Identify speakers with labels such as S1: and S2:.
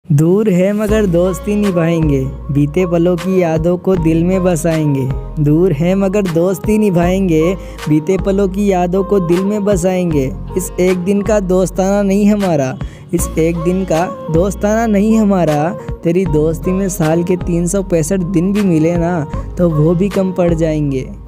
S1: दूर है मगर दोस्ती निभाएंगे, बीते पलों की यादों को दिल में बसाएंगे। दूर है मगर दोस्ती निभाएंगे, बीते पलों की यादों को दिल में बसाएंगे। इस एक दिन का दोस्ताना नहीं हमारा, इस एक दिन का दोस्ताना नहीं हमारा। तेरी दोस्ती में साल के 365 दिन भी मिले ना तो वो भी कम पड़ जाएंगे।